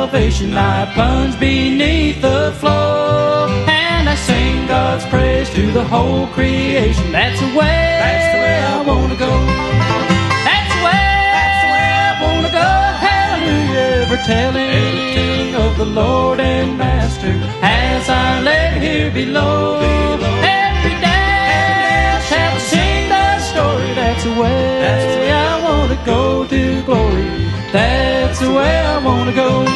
salvation, I plunge beneath the flow, and I sing God's praise to the whole creation. That's the way I wanna go. That's the way I wanna go. Hallelujah, ever telling of the Lord and Master as I lay here below. Every day I shall sing the story. That's the way I wanna go to glory. That's the way I wanna go.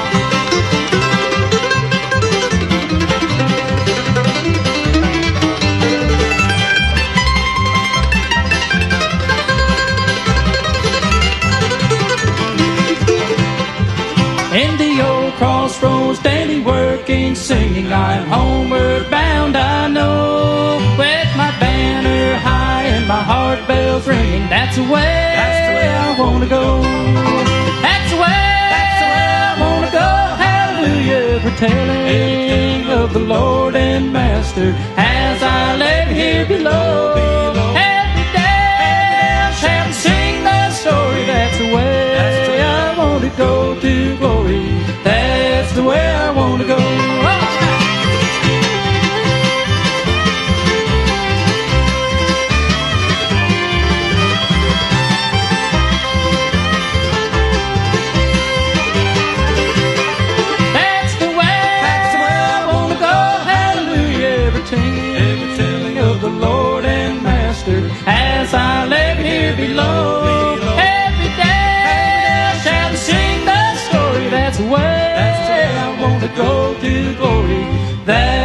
In the old crossroads, daily working, singing, I'm homeward bound, I know. With my banner high and my heart bells ringing, that's the way I wanna go. That's the way I wanna go. Hallelujah, for telling of the Lord and Master as I lay here below. Every day I shall sing the story. That's the way I wanna go to glory. That's the way I wanna go. That's the way I wanna go. Hallelujah, every telling of the Lord and Master as I lay here below. Every day I shall sing the story. That's the way I wanna go to glory.